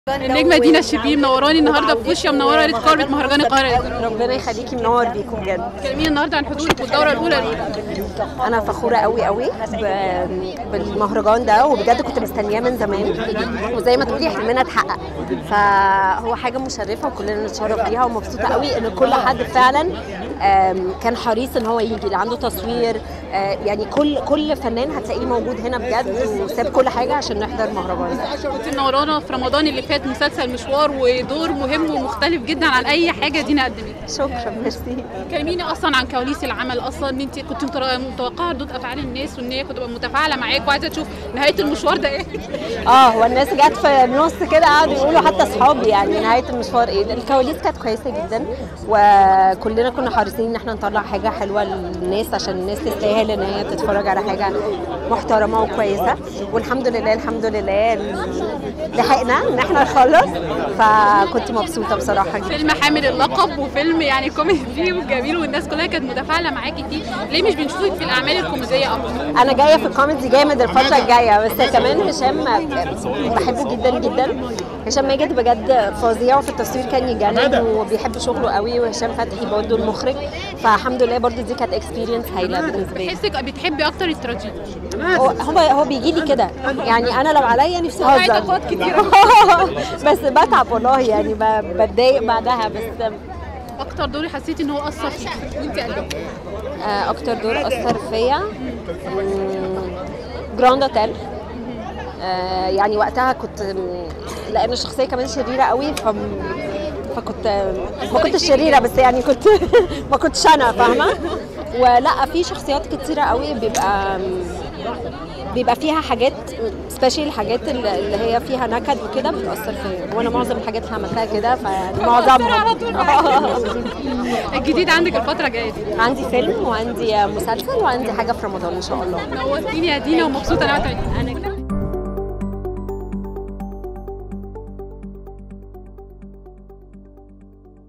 النجمة دينا الشربيني منوراني النهارده في فوشيا، منوره ريد كاربت مهرجان القاهرة. ربنا يخليكي، منور بيكم بجد. كلميني النهارده عن حضورك في الدورة الأولى. أنا فخورة قوي قوي بالمهرجان ده، وبجد كنت مستنياه من زمان، وزي ما تقولي حلمنا اتحقق، فهو حاجة مشرفة وكلنا نتشرف بيها، ومبسوطة قوي إن كل حد فعلا كان حريص إن هو يجي، اللي عنده تصوير، يعني كل فنان هتلاقيه موجود هنا بجد، وساب كل حاجة عشان نحضر مهرجان ده. كنت منورانا في رمضان اللي فات مسلسل مشوار، ودور مهم ومختلف جدا عن أي حاجة دينا قدمتها. شكرا، ميرسي. كلميني أصلا عن كواليس العمل، أصلا إن أنت كنت متوقعة ردود أفعال الناس، وإن هي كنت متفاعلة معاك وعايزة تشوف نهاية المشوار ده إيه؟ هو الناس جت في النص كده قعدوا يقولوا، حتى اصحابي يعني نهايه المشوار ايه. الكواليس كانت كويسه جدا، وكلنا كنا حريصين ان احنا نطلع حاجه حلوه للناس، عشان الناس تستاهل ان هي تتفرج على حاجه محترمه وكويسه، والحمد لله الحمد لله لحقنا ان احنا نخلص، فكنت مبسوطه بصراحه جدا. فيلم حامل اللقب، وفيلم يعني كوميدي وجميل، والناس كلها كانت متفاعله معاكي فيه، ليه مش بنشوفك في الاعمال الكوميديه اكتر؟ انا جايه في الكوميدي جامد الفتره الجايه، بس كمان هشام بحبه جدا جدا. هشام ماجد بجد فظيع، وفي التصوير كان يجنن، وبيحب شغله قوي، وهشام فتحي برضه المخرج، فالحمد لله برضه دي كانت اكسبيرينس هايله بالنسبه لي. بحسك بتحبي اكتر التراجيدي. هو بيجي لي كده، يعني انا لو عليا نفسي اهزر بس بتعب والله، يعني بتضايق بعدها. بس اكتر دور حسيتي ان هو اثر فيكي وانت قلبك؟ اكتر دور اثر فيا جراند اوتيل. يعني وقتها كنت، لان الشخصيه كمان شريره قوي، فكنت ما كنتش شريره، بس يعني كنت ما كنتش انا فاهمه. ولا في شخصيات كتيره قوي بيبقى فيها حاجات سبيشال، حاجات اللي هي فيها نكد وكده بتأثر فيا، وانا معظم الحاجات اللي عملتها كده، فيعني معظمها. الجديد عندك الفترة الجاية دي؟ عندي فيلم، وعندي مسلسل، وعندي حاجة في رمضان ان شاء الله. نورتيني يا دينا، ومبسوطة انا